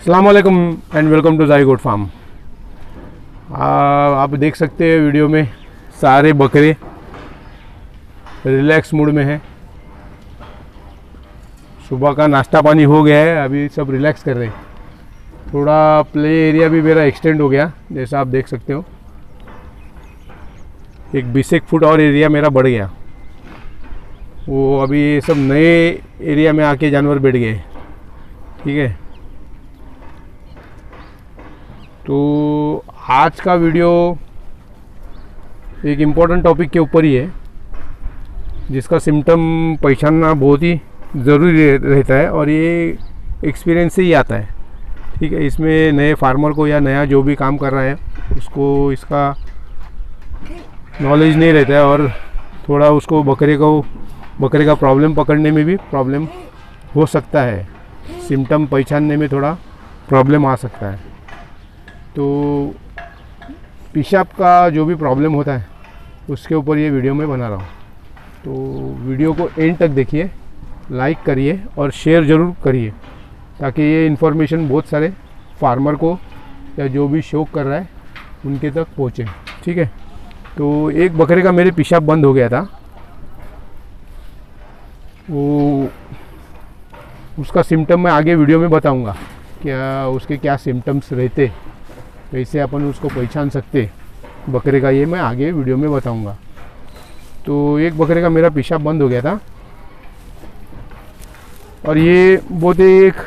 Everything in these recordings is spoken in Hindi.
अस्सलाम वालेकुम एंड वेलकम टू जाई गोट फार्म। आप देख सकते हैं वीडियो में सारे बकरे रिलैक्स मूड में हैं। सुबह का नाश्ता पानी हो गया है, अभी सब रिलैक्स कर रहे हैं। थोड़ा प्ले एरिया भी मेरा एक्सटेंड हो गया, जैसा आप देख सकते हो। एक 20 फुट और एरिया मेरा बढ़ गया। वो अभी ये सब नए एरिया में आके जानवर बैठ गए। ठीक है, तो आज का वीडियो एक इम्पोर्टेंट टॉपिक के ऊपर ही है, जिसका सिम्टम पहचानना बहुत ही ज़रूरी रहता है और ये एक्सपीरियंस से ही आता है। ठीक है, इसमें नए फार्मर को या नया जो भी काम कर रहा है उसको इसका नॉलेज नहीं रहता है और थोड़ा उसको बकरे का प्रॉब्लम पकड़ने में भी प्रॉब्लम हो सकता है। सिम्टम पहचानने में थोड़ा प्रॉब्लम आ सकता है। तो पेशाब का जो भी प्रॉब्लम होता है उसके ऊपर ये वीडियो मैं बना रहा हूँ। तो वीडियो को एंड तक देखिए, लाइक करिए और शेयर ज़रूर करिए, ताकि ये इन्फॉर्मेशन बहुत सारे फार्मर को या जो भी शौक कर रहा है उनके तक पहुँचे। ठीक है, तो एक बकरे का मेरे पेशाब बंद हो गया था। वो उसका सिम्टम मैं आगे वीडियो में बताऊंगा, क्या उसके क्या सिम्टम्स रहते, कैसे अपन उसको पहचान सकते बकरे का, ये मैं आगे वीडियो में बताऊंगा। तो एक बकरे का मेरा पेशाब बंद हो गया था और ये बहुत एक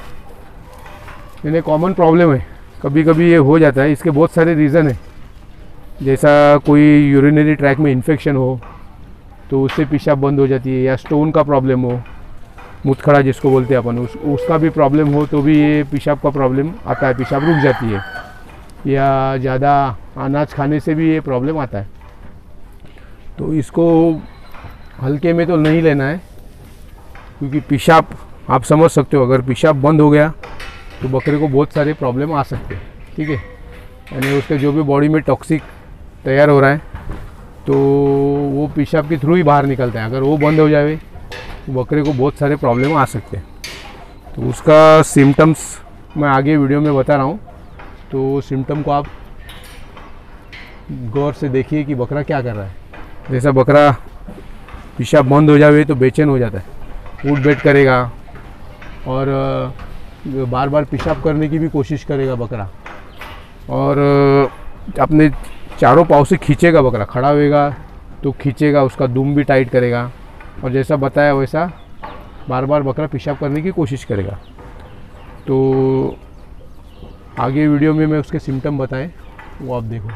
यानी कॉमन प्रॉब्लम है। कभी कभी ये हो जाता है, इसके बहुत सारे रीज़न है। जैसा कोई यूरिनरी ट्रैक में इन्फेक्शन हो तो उससे पेशाब बंद हो जाती है, या स्टोन का प्रॉब्लम हो, मुतखड़ा जिसको बोलते हैं अपन, उसका भी प्रॉब्लम हो तो भी ये पेशाब का प्रॉब्लम आता है, पेशाब रुक जाती है। या ज़्यादा अनाज खाने से भी ये प्रॉब्लम आता है। तो इसको हल्के में तो नहीं लेना है, क्योंकि पेशाब आप समझ सकते हो, अगर पेशाब बंद हो गया तो बकरे को बहुत सारे प्रॉब्लम आ सकते हैं। ठीक है, यानी उसके जो भी बॉडी में टॉक्सिक तैयार हो रहा है तो वो पेशाब के थ्रू ही बाहर निकलता है। अगर वो बंद हो जाए तो बकरे को बहुत सारे प्रॉब्लम आ सकते हैं। तो उसका सिम्टम्स मैं आगे वीडियो में बता रहा हूँ। तो सिम्टम को आप गौर से देखिए कि बकरा क्या कर रहा है। जैसा बकरा पेशाब बंद हो जाए तो बेचैन हो जाता है, उठ बैठ करेगा और बार बार पेशाब करने की भी कोशिश करेगा बकरा, और अपने चारों पाँव से खींचेगा बकरा, खड़ा होएगा तो खींचेगा, उसका दुम भी टाइट करेगा, और जैसा बताया वैसा बार बार बकरा पेशाब करने की कोशिश करेगा। तो आगे वीडियो में मैं उसके सिम्टम बताए, वो आप देखो।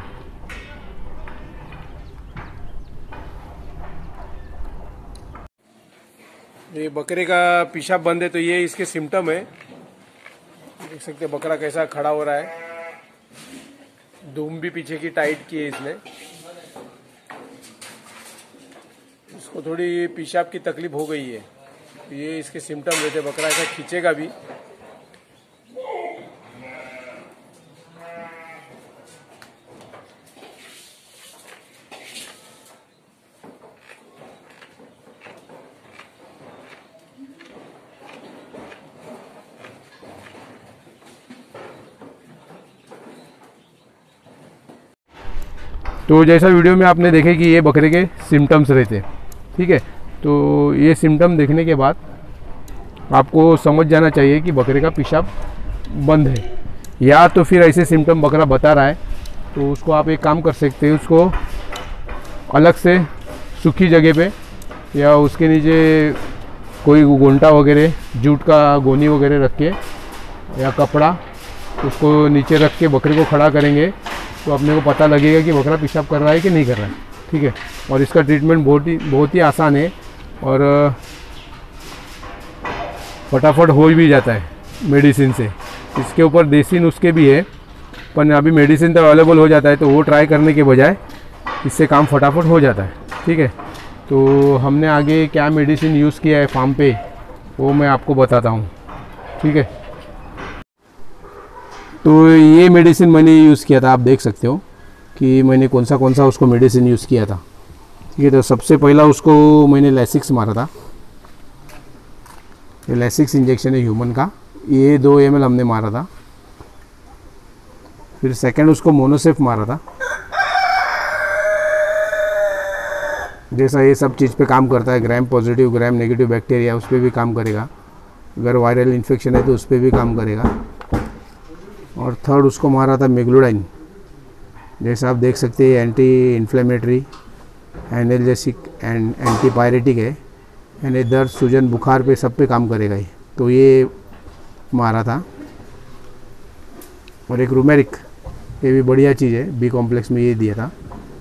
ये बकरे का पेशाब बंद है तो ये इसके सिम्टम है। देख सकते हैं बकरा कैसा खड़ा हो रहा है, दुम भी पीछे की टाइट की है इसने। इसको थोड़ी पेशाब की तकलीफ हो गई है, ये इसके सिम्टम रहते। बकरा ऐसा खींचेगा भी। तो जैसा वीडियो में आपने देखे कि ये बकरे के सिम्टम्स रहते। ठीक है, तो ये सिम्टम देखने के बाद आपको समझ जाना चाहिए कि बकरे का पेशाब बंद है। या तो फिर ऐसे सिम्टम बकरा बता रहा है तो उसको आप एक काम कर सकते हैं, उसको अलग से सूखी जगह पे या उसके नीचे कोई गोंटा वगैरह, जूट का गोनी वगैरह रख के या कपड़ा उसको नीचे रख के बकरे को खड़ा करेंगे तो अपने को पता लगेगा कि बकरा पेशाब कर रहा है कि नहीं कर रहा है। ठीक है, और इसका ट्रीटमेंट बहुत ही आसान है और फटाफट हो भी जाता है मेडिसिन से। इसके ऊपर देसी नुस्खे भी है, पर अभी मेडिसिन तो अवेलेबल हो जाता है, तो वो ट्राई करने के बजाय इससे काम फटाफट हो जाता है। ठीक है, तो हमने आगे क्या मेडिसिन यूज़ किया है फार्म पे वो मैं आपको बताता हूँ। ठीक है, तो ये मेडिसिन मैंने यूज़ किया था, आप देख सकते हो कि मैंने कौन सा उसको मेडिसिन यूज़ किया था। ठीक है, तो सबसे पहला उसको मैंने लैसिक्स मारा था। ये लैसिक्स इंजेक्शन है ह्यूमन का, ये 2 ml हमने मारा था। फिर सेकंड उसको मोनोसेफ मारा था। जैसा ये सब चीज़ पे काम करता है, gram positive gram negative bacteria उस पर भी काम करेगा, अगर वायरल इन्फेक्शन है तो उस पर भी काम करेगा। और थर्ड उसको मारा था मेग्लोडाइन, जैसा आप देख सकते हैं anti inflammatory, analgesic and antipyretic है, यानी दर्द सूजन बुखार पे सब पे काम करेगा ये, तो ये मारा था। और एक रूमेरिक, ये भी बढ़िया चीज़ है, बी कॉम्प्लेक्स में ये दिया था।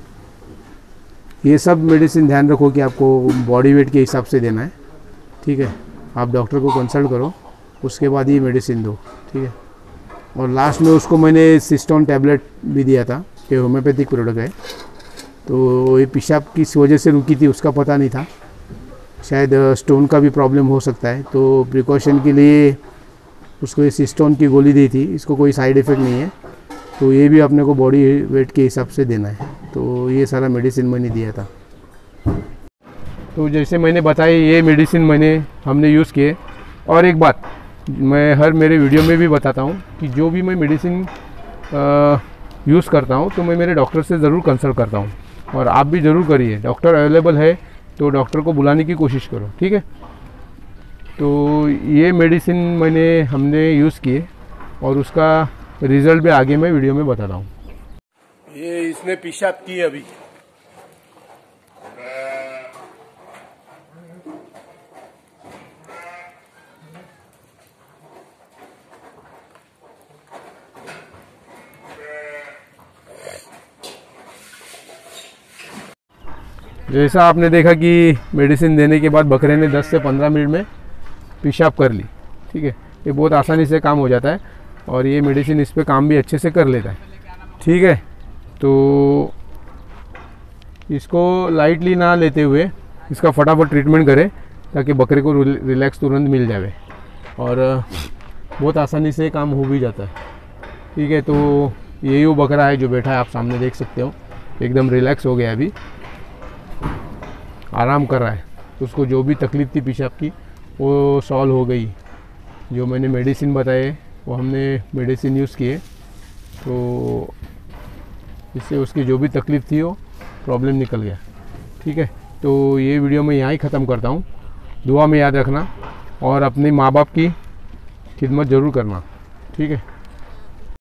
ये सब मेडिसिन ध्यान रखो कि आपको बॉडी वेट के हिसाब से देना है, ठीक है। आप डॉक्टर को कंसल्ट करो, उसके बाद ही मेडिसिन दो, ठीक है। और लास्ट में उसको मैंने सिस्टोन टैबलेट भी दिया था, ये होम्योपैथिक प्रोडक्ट है। तो ये पेशाब किस वजह से रुकी थी उसका पता नहीं था, शायद स्टोन का भी प्रॉब्लम हो सकता है, तो प्रिकॉशन के लिए उसको ये सिस्टोन की गोली दी थी। इसको कोई साइड इफ़ेक्ट नहीं है, तो ये भी अपने को बॉडी वेट के हिसाब से देना है। तो ये सारा मेडिसिन मैंने दिया था। तो जैसे मैंने बताया ये मेडिसिन हमने यूज़ किए। और एक बात मैं हर मेरे वीडियो में भी बताता हूँ कि जो भी मैं मेडिसिन यूज़ करता हूँ तो मैं मेरे डॉक्टर से ज़रूर कंसल्ट करता हूँ, और आप भी ज़रूर करिए। डॉक्टर अवेलेबल है तो डॉक्टर को बुलाने की कोशिश करो, ठीक है। तो ये मेडिसिन हमने यूज़ किए और उसका रिज़ल्ट भी आगे मैं वीडियो में बताता हूँ। ये इसने पेशाब की अभी, जैसा आपने देखा कि मेडिसिन देने के बाद बकरे ने 10 से 15 मिनट में पेशाब कर ली, ठीक है। ये बहुत आसानी से काम हो जाता है और ये मेडिसिन इस पे काम भी अच्छे से कर लेता है, ठीक है। तो इसको लाइटली ना लेते हुए इसका फटाफट ट्रीटमेंट करें ताकि बकरे को रिलैक्स तुरंत मिल जाए, और बहुत आसानी से काम हो भी जाता है, ठीक है। तो यही वो बकरा है जो बैठा है, आप सामने देख सकते हो, एकदम रिलैक्स हो गया, अभी आराम कर रहा है। तो उसको जो भी तकलीफ़ थी पेशाब की वो सॉल्व हो गई। जो मैंने मेडिसिन बताए वो हमने मेडिसिन यूज़ किए, तो इससे उसकी जो भी तकलीफ़ थी वो प्रॉब्लम निकल गया, ठीक है। तो ये वीडियो मैं यहाँ ही ख़त्म करता हूँ। दुआ में याद रखना और अपने माँ बाप की खिदमत ज़रूर करना, ठीक है।